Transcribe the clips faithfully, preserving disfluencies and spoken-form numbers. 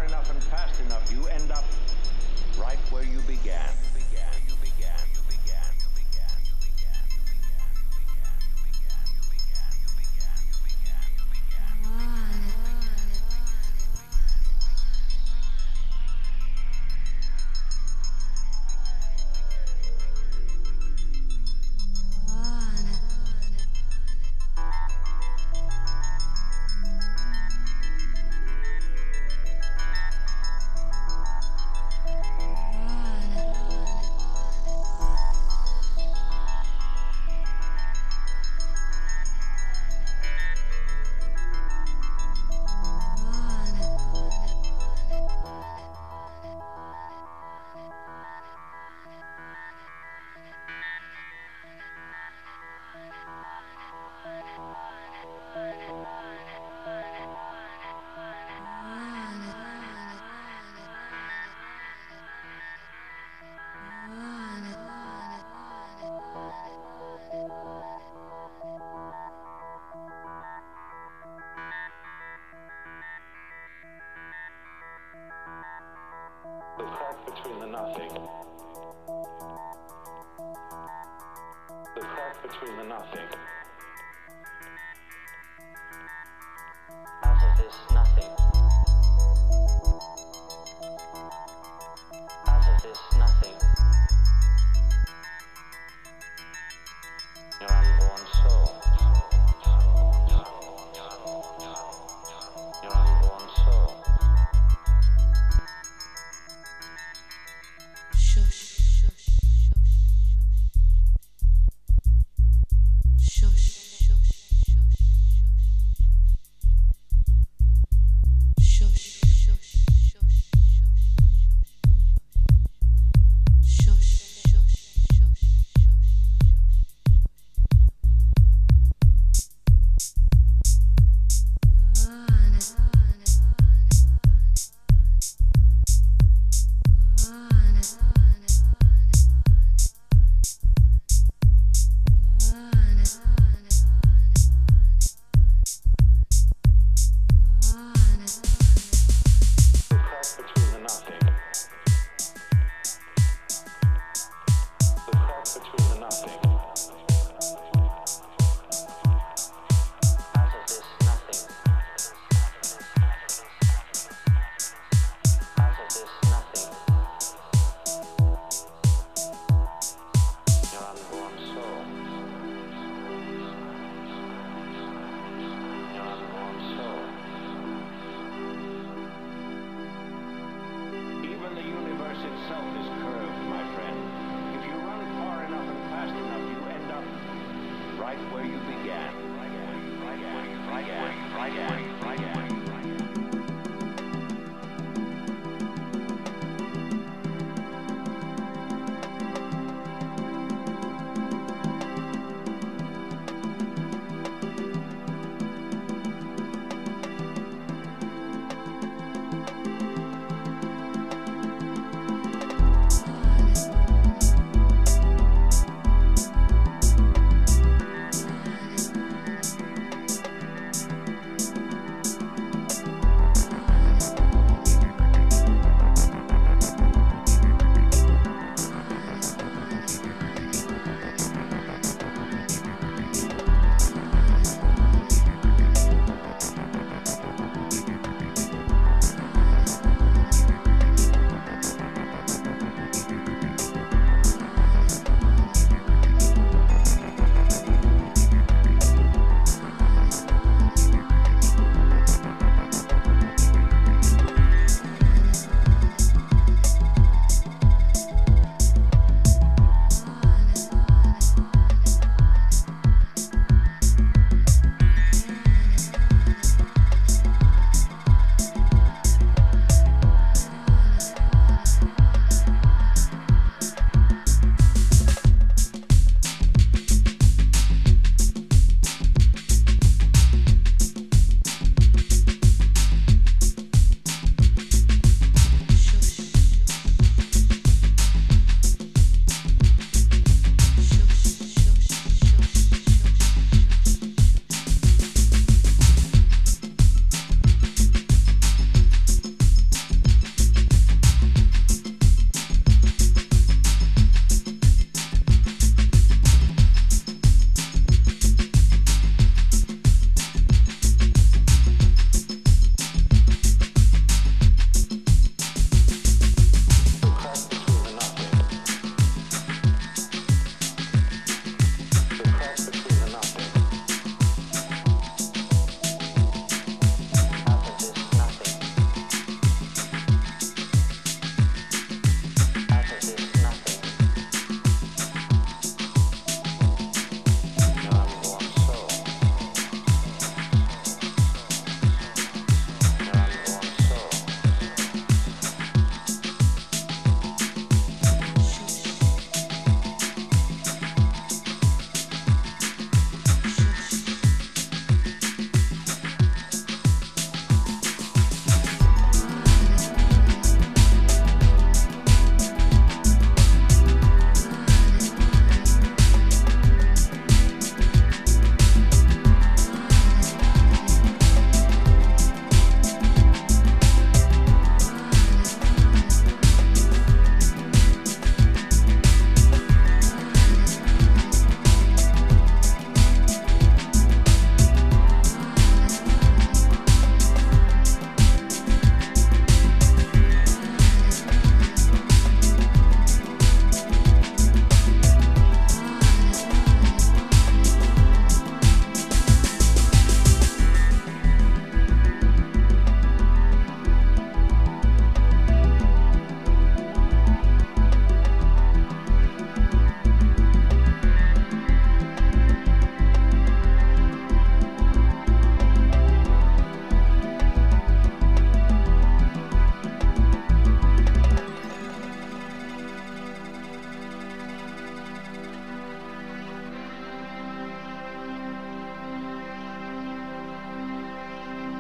enough and fast enough, you end up right where you began. You began, you began, you began, you began, you began, you began, you began, you began, you began, you began, you began, you began, you began. The crack between the nothing. The crack between the nothing. Out of this nothing. Out of this nothing. Your unborn soul. Your unborn soul. Shush. Shush.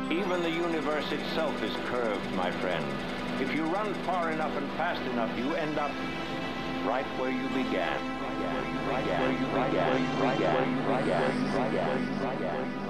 Even the universe itself is curved, my friend. If you run far enough and fast enough, you end up right where you began. Right where you began. Right where you began. Right where you began. Right where you began.